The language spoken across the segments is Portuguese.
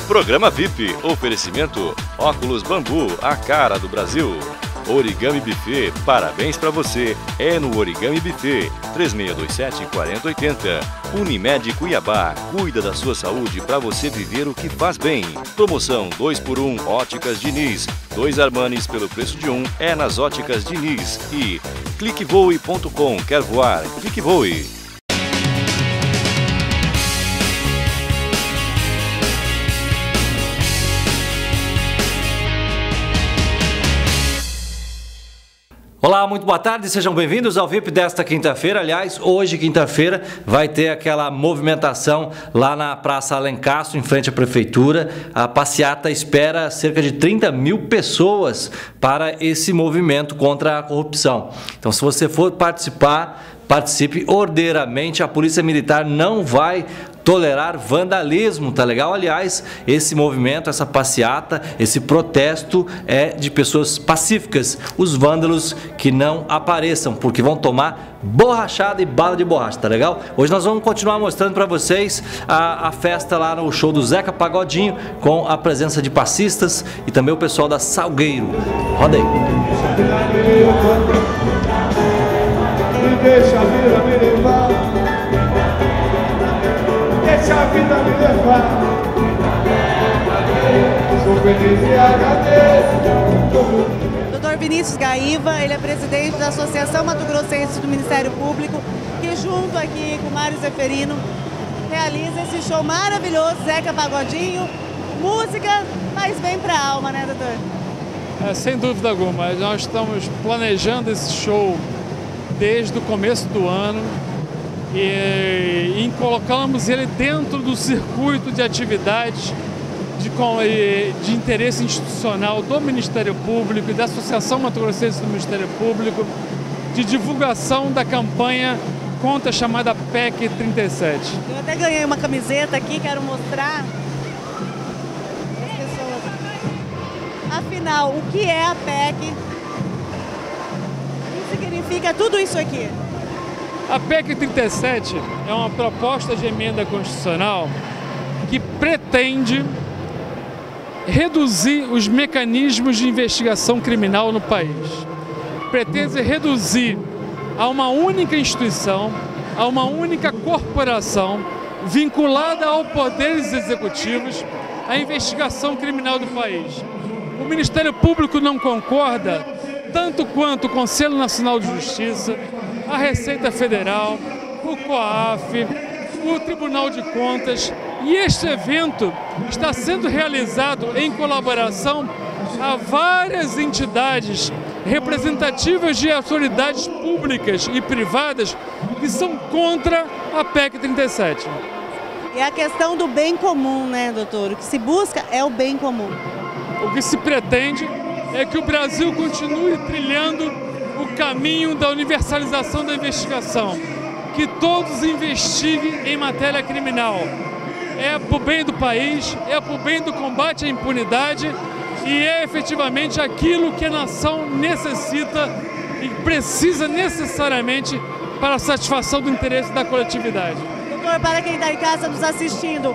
Programa VIP, oferecimento Óculos Bambu, a cara do Brasil. Origami Buffet, parabéns pra você, é no Origami Buffet, 3627-4080. Unimed Cuiabá, cuida da sua saúde pra você viver o que faz bem. Promoção 2x1 Óticas Diniz, 2 Armanis pelo preço de 1 é nas Óticas Diniz. E cliquevoe.com, quer voar? Clique Voe. Olá, muito boa tarde, sejam bem-vindos ao VIP desta quinta-feira. Aliás, hoje, quinta-feira, vai ter aquela movimentação lá na Praça Alencastro, em frente à Prefeitura. A passeata espera cerca de 30 mil pessoas para esse movimento contra a corrupção. Então, se você for participar, participe ordeiramente. A Polícia Militar não vai tolerar vandalismo, tá legal? Aliás, esse movimento, essa passeata, esse protesto é de pessoas pacíficas. Os vândalos que não apareçam, porque vão tomar borrachada e bala de borracha, tá legal? Hoje nós vamos continuar mostrando para vocês a festa lá no show do Zeca Pagodinho, com a presença de passistas e também o pessoal da Salgueiro. Roda aí. Deixa a vida me levar, deixa a vida me levar. Sou feliz e agradeço. Dr. Vinícius Gaiva, ele é presidente da Associação Mato Grossense do Ministério Público, que junto aqui com o Mário Zeferino realiza esse show maravilhoso, Zeca Pagodinho. Música faz bem para a alma, né, doutor? Sem dúvida alguma, nós estamos planejando esse show desde o começo do ano e colocamos ele dentro do circuito de atividades de interesse institucional do Ministério Público e da Associação Mato Grossense do Ministério Público, de divulgação da campanha contra a chamada PEC 37. Eu até ganhei uma camiseta aqui, quero mostrar para as pessoas. Afinal, o que é a PEC? Significa tudo isso aqui. A PEC 37 é uma proposta de emenda constitucional que pretende reduzir os mecanismos de investigação criminal no país. Pretende reduzir a uma única instituição, a uma única corporação vinculada ao poderes executivos a investigação criminal do país. O Ministério Público não concorda, tanto quanto o Conselho Nacional de Justiça, a Receita Federal, o COAF, o Tribunal de Contas, e este evento está sendo realizado em colaboração a várias entidades representativas de autoridades públicas e privadas que são contra a PEC 37. É a questão do bem comum, né, doutor? O que se busca é o bem comum. O que se pretende é que o Brasil continue trilhando o caminho da universalização da investigação, que todos investiguem em matéria criminal. É para o bem do país, é para o bem do combate à impunidade e é efetivamente aquilo que a nação necessita e precisa necessariamente para a satisfação do interesse da coletividade. Doutor, para quem está em casa nos assistindo,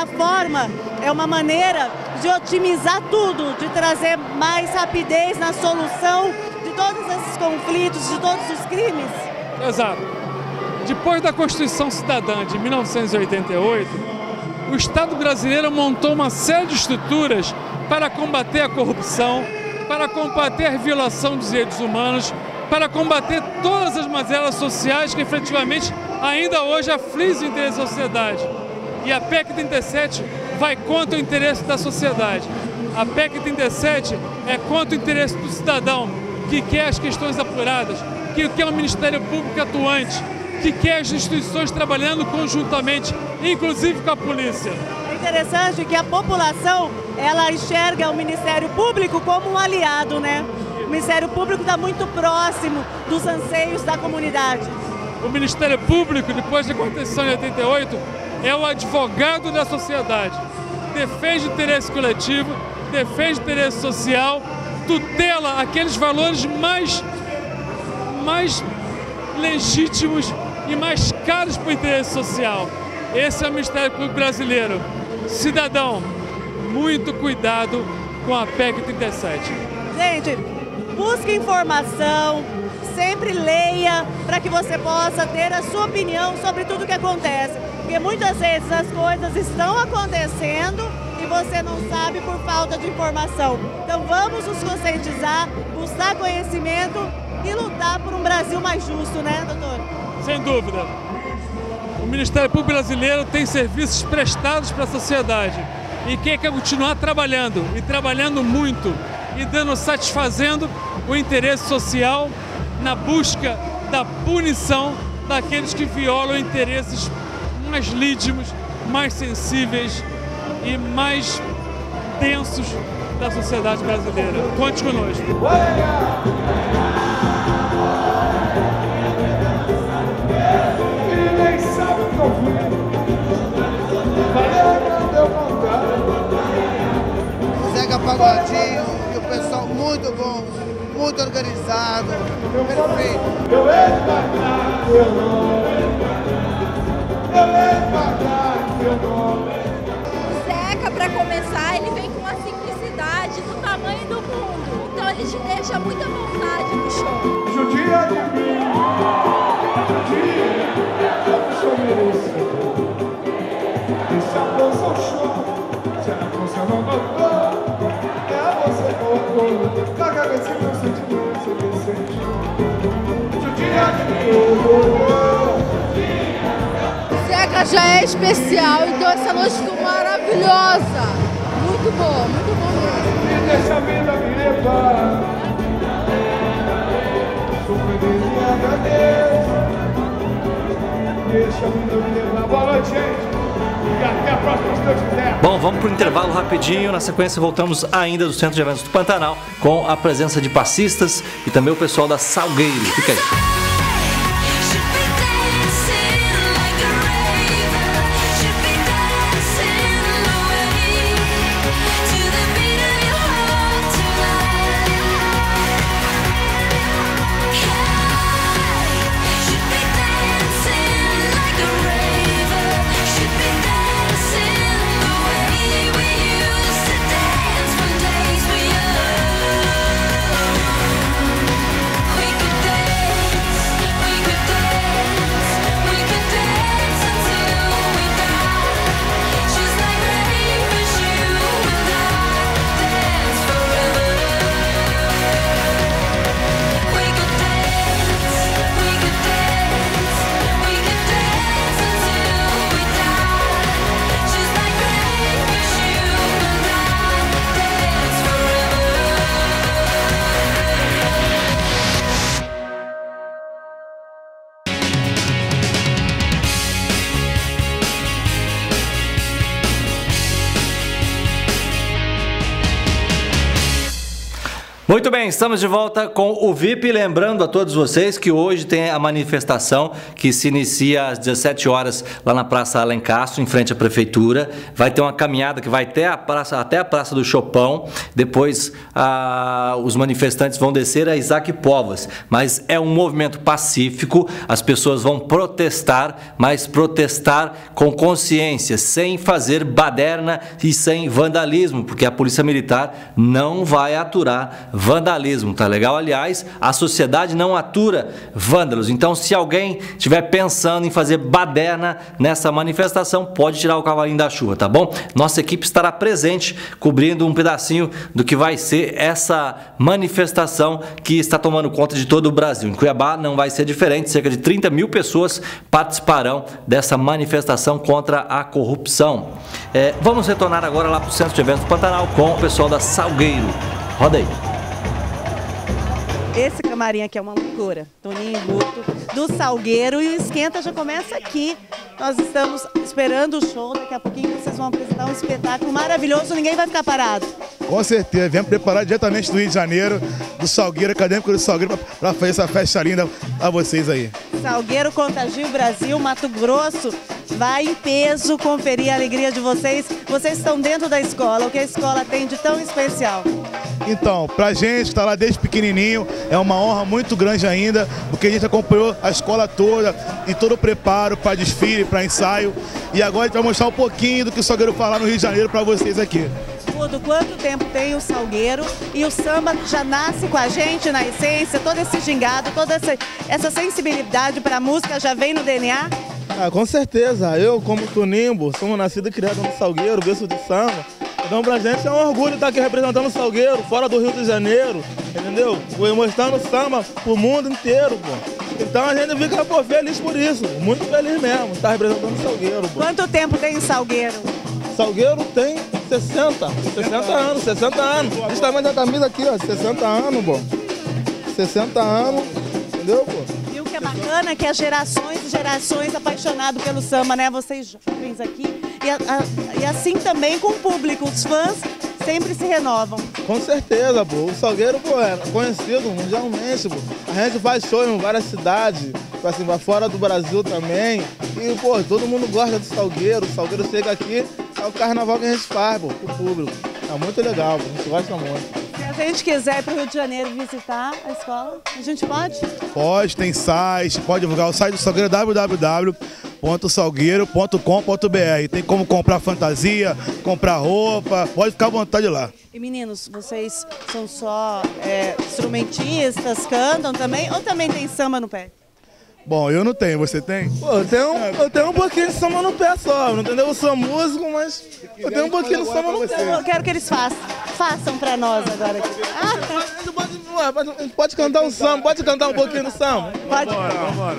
é uma maneira de otimizar tudo, de trazer mais rapidez na solução de todos esses conflitos, de todos os crimes? Exato. Depois da Constituição Cidadã de 1988, o Estado brasileiro montou uma série de estruturas para combater a corrupção, para combater a violação dos direitos humanos, para combater todas as mazelas sociais que efetivamente ainda hoje afligem o interesse da sociedade. E a PEC 37 vai contra o interesse da sociedade. A PEC 37 é contra o interesse do cidadão, que quer as questões apuradas, que quer um Ministério Público atuante, que quer as instituições trabalhando conjuntamente, inclusive com a polícia. É interessante que a população, ela enxerga o Ministério Público como um aliado, né? O Ministério Público está muito próximo dos anseios da comunidade. O Ministério Público, depois da Constituição de 88, é o advogado da sociedade. Defende o interesse coletivo, defende o interesse social, tutela aqueles valores mais legítimos e mais caros para o interesse social. Esse é o Ministério Público brasileiro. Cidadão, muito cuidado com a PEC 37. Gente, busque informação, sempre leia para que você possa ter a sua opinião sobre tudo que acontece. Porque muitas vezes as coisas estão acontecendo e você não sabe por falta de informação. Então vamos nos conscientizar, buscar conhecimento e lutar por um Brasil mais justo, né, doutor? Sem dúvida. O Ministério Público Brasileiro tem serviços prestados para a sociedade e quer continuar trabalhando, e trabalhando muito, e satisfazendo o interesse social na busca da punição daqueles que violam interesses mais lídimos, mais sensíveis e mais densos da sociedade brasileira. Conte conosco. Ninguém sabe o que eu fiz. Valeu, deu vontade. Zeca Pagodinho e o pessoal muito bom, muito organizado, perfeito. Eu hei de pagar teu nome. Eu hei de pagar teu nome. O Zeca, para começar, ele vem com uma simplicidade do tamanho do mundo. Então ele te deixa muita vontade no show. Judia de mim. Judia. Eu sou merecedor. Esse aplauso ao show. Se a você não notou, é você que colocou na cabeça meu sentimento, você sente. Judia de mim. Zeca já é especial, então essa noite ficou maravilhosa. Muito bom mesmo. E deixa a vida me levar. Sou feliz e agradeço. Deixa a vida me levar. Boa noite, gente. E até a próxima, se Deus quiser. Bom, vamos para o intervalo rapidinho. Na sequência, voltamos ainda do Centro de Eventos do Pantanal com a presença de passistas e também o pessoal da Salgueiro. Fica aí. Muito bem, estamos de volta com o VIP, lembrando a todos vocês que hoje tem a manifestação que se inicia às 17 horas lá na Praça Alencastro, em frente à Prefeitura. Vai ter uma caminhada que vai até a Praça do Chopão, depois os manifestantes vão descer a Isaac Povas, mas é um movimento pacífico, as pessoas vão protestar, mas protestar com consciência, sem fazer baderna e sem vandalismo, porque a Polícia Militar não vai aturar vandalismo, tá legal? Aliás, a sociedade não atura vândalos. Então, se alguém estiver pensando em fazer baderna nessa manifestação, pode tirar o cavalinho da chuva, tá bom? Nossa equipe estará presente, cobrindo um pedacinho do que vai ser essa manifestação que está tomando conta de todo o Brasil. Em Cuiabá não vai ser diferente, cerca de 30 mil pessoas participarão dessa manifestação contra a corrupção. Vamos retornar agora lá para o Centro de Eventos do Pantanal com o pessoal da Salgueiro. Roda aí. Esse camarim aqui é uma loucura. Toninho Guto, do Salgueiro, e o esquenta já começa aqui. Nós estamos esperando o show, daqui a pouquinho vocês vão apresentar um espetáculo maravilhoso, ninguém vai ficar parado. Com certeza, viemos preparar diretamente do Rio de Janeiro, do Salgueiro, acadêmico do Salgueiro, para fazer essa festa linda a vocês aí. Salgueiro contagia o Brasil, Mato Grosso vai em peso conferir a alegria de vocês. Vocês estão dentro da escola, o que a escola tem de tão especial? Então, pra gente que está lá desde pequenininho, é uma honra muito grande ainda, porque a gente acompanhou a escola toda, em todo o preparo para desfile, para ensaio, e agora a gente vai mostrar um pouquinho do que o Salgueiro fala no Rio de Janeiro para vocês aqui. Rudo, quanto tempo tem o Salgueiro? E o samba já nasce com a gente na essência, todo esse gingado, toda essa sensibilidade para a música já vem no DNA? Ah, com certeza. Eu, como Tunimbo, somos nascido e criado no Salgueiro, berço do samba. Então pra gente é um orgulho estar aqui representando o Salgueiro, fora do Rio de Janeiro, entendeu? Mostrando samba pro mundo inteiro, pô. Então a gente fica, pô, feliz por isso, muito feliz mesmo, estar representando o Salgueiro, pô. Quanto tempo tem o Salgueiro? Salgueiro tem 60 anos. Esse tamanho da camisa aqui, ó, 60 anos, pô. 60 anos, entendeu, pô? E o que é bacana é que as gerações e gerações apaixonados pelo samba, né? Vocês jovens aqui, e assim também com o público, os fãs sempre se renovam. Com certeza, pô. O Salgueiro, pô, é conhecido mundialmente, pô. A gente faz show em várias cidades, assim, pra fora do Brasil também. E, pô, todo mundo gosta do Salgueiro. O Salgueiro chega aqui, é o carnaval que a gente faz, pô, pro público. É muito legal, pô. A gente gosta muito. Se a gente quiser ir pro Rio de Janeiro visitar a escola, a gente pode? Pode, tem site, pode divulgar o site do Salgueiro, www.salgueiro.com.br. Tem como comprar fantasia, comprar roupa, pode ficar à vontade lá. E meninos, vocês são só instrumentistas, cantam também, ou também tem samba no pé? Bom, eu não tenho, você tem? Pô, eu tenho um pouquinho de samba no pé só, não entendeu? Eu sou músico, mas eu tenho um pouquinho de samba no pé. Eu quero que eles façam pra nós agora. A gente pode cantar um samba, pode cantar um pouquinho do samba? Pode. Vambora.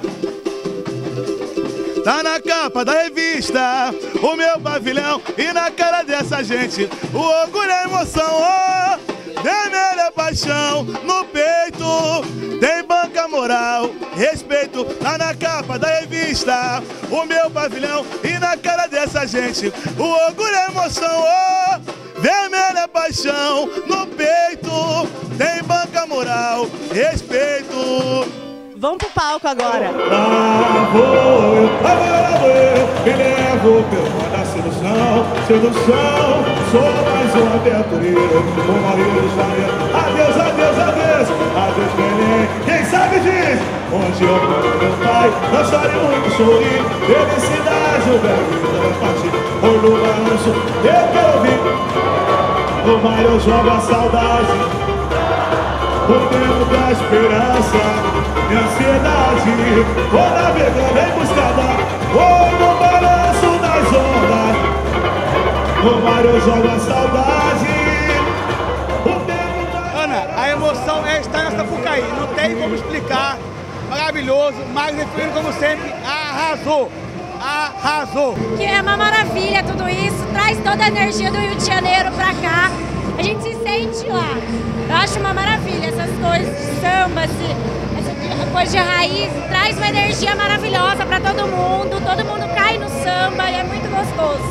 Tá na capa da revista, o meu pavilhão, e na cara dessa gente, o orgulho e a emoção, oh, vermelha paixão no peito, tem banca moral, respeito, tá na capa da revista, o meu pavilhão, e na cara dessa gente, o orgulho e a emoção, oh, vermelha paixão no peito, tem banca moral, respeito. Vamos pro palco agora. Lá vou eu, me levo pelo mar da sedução, sou mais um aventureiro, o marido está vendo. Adeus, adeus, adeus, adeus Belém, quem sabe diz, onde eu moro meu pai, não chore muito, sorri, felicidade, o velho vai partir, ou no balanço, eu quero ouvir, no mar eu jogo a saudade, o tempo da esperança, minha ansiedade, vou navegando em busca da, vou no balanço das ondas, no mar eu jogo a saudade, o tempo da... Ana, a emoção é estar nessa Sapucaí, não tem como explicar, maravilhoso, Magno Efraim, como sempre, arrasou, arrasou. Que é uma maravilha tudo isso, traz toda a energia do Rio de Janeiro pra cá, a gente se sente lá, eu acho uma maravilha essas coisas de samba, essa coisa de raiz, traz uma energia maravilhosa para todo mundo cai no samba e é muito gostoso.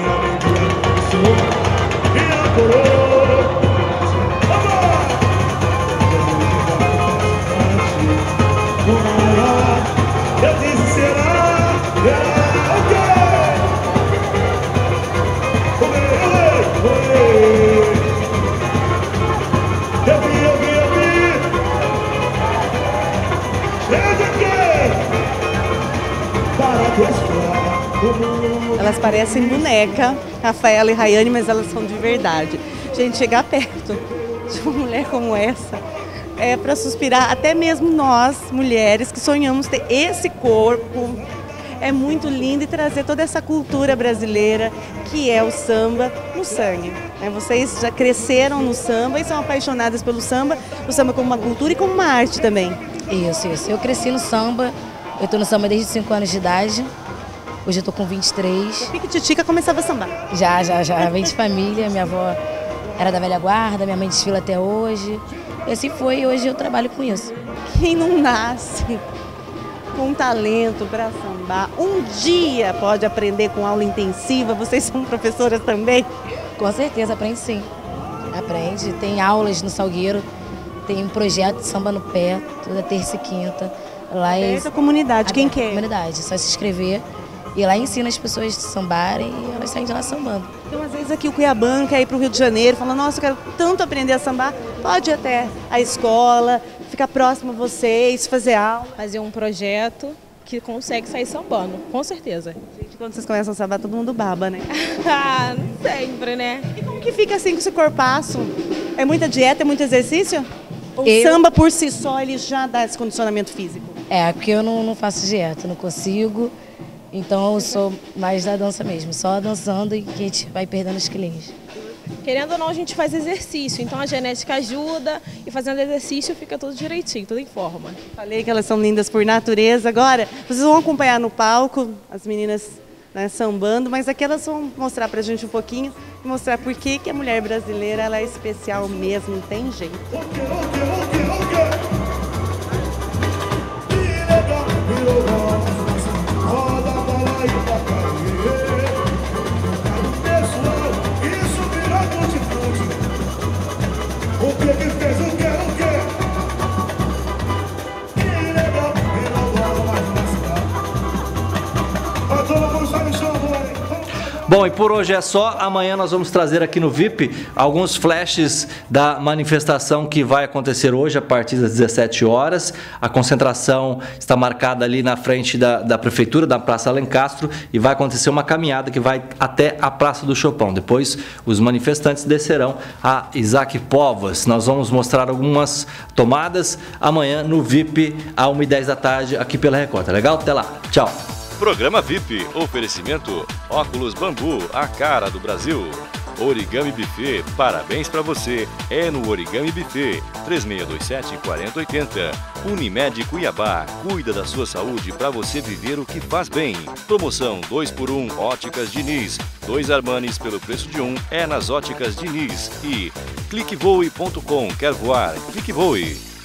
Eu disse será, Elas parecem boneca, Rafaela e Rayane, mas elas são de verdade. Gente, chegar perto de uma mulher como essa é para suspirar, até mesmo nós, mulheres, que sonhamos ter esse corpo. É muito lindo e trazer toda essa cultura brasileira, que é o samba, no sangue. Vocês já cresceram no samba e são apaixonadas pelo samba, o samba como uma cultura e como uma arte também. Isso. Eu cresci no samba, eu estou no samba desde 5 anos de idade. Hoje eu tô com 23. A Piquititica começava a sambar? Já. Vem de família, minha avó era da velha guarda, minha mãe desfila até hoje. E assim foi, e hoje eu trabalho com isso. Quem não nasce com talento para sambar, um dia pode aprender com aula intensiva? Vocês são professoras também? Com certeza, aprende sim. Aprende, tem aulas no Salgueiro, tem um projeto de samba no pé, toda terça e quinta. Lá é a comunidade, quem quer? Comunidade, só se inscrever. E lá ensina as pessoas a sambarem e elas saem de lá sambando. Então, às vezes aqui o Cuiabano quer ir para o Rio de Janeiro, fala, nossa, eu quero tanto aprender a sambar. Pode ir até a escola, ficar próximo a vocês, fazer aula. Fazer um projeto que consegue sair sambando, com certeza. Gente, quando vocês começam a sambar, todo mundo baba, né? Ah, não sempre, né? E como que fica assim com esse corpaço? É muita dieta, é muito exercício? O Eu- samba por si só, ele já dá esse condicionamento físico? É, porque eu não faço dieta, não consigo. Então eu sou mais da dança mesmo, só dançando e que a gente vai perdendo os quilinhos. Querendo ou não, a gente faz exercício, então a genética ajuda e fazendo exercício fica tudo direitinho, tudo em forma. Falei que elas são lindas por natureza. Agora, vocês vão acompanhar no palco as meninas, né, sambando, mas aqui elas vão mostrar pra gente um pouquinho e mostrar por que a mulher brasileira ela é especial mesmo, não tem jeito. Bom, e por hoje é só. Amanhã nós vamos trazer aqui no VIP alguns flashes da manifestação que vai acontecer hoje a partir das 17 horas. A concentração está marcada ali na frente da Prefeitura, da Praça Alencastro, e vai acontecer uma caminhada que vai até a Praça do Chopão. Depois, os manifestantes descerão a Isaac Povas. Nós vamos mostrar algumas tomadas amanhã no VIP, às 1h10 da tarde, aqui pela Record. Tá legal? Até lá. Tchau. Programa VIP, oferecimento Óculos Bambu, a cara do Brasil. Origami Buffet, parabéns pra você, é no Origami Buffet, 3627-4080. Unimed Cuiabá, cuida da sua saúde pra você viver o que faz bem. Promoção 2x1 Óticas Diniz, 2 Armanis pelo preço de 1 é nas Óticas Diniz. E cliquevoe.com, quer voar? Clique Voe.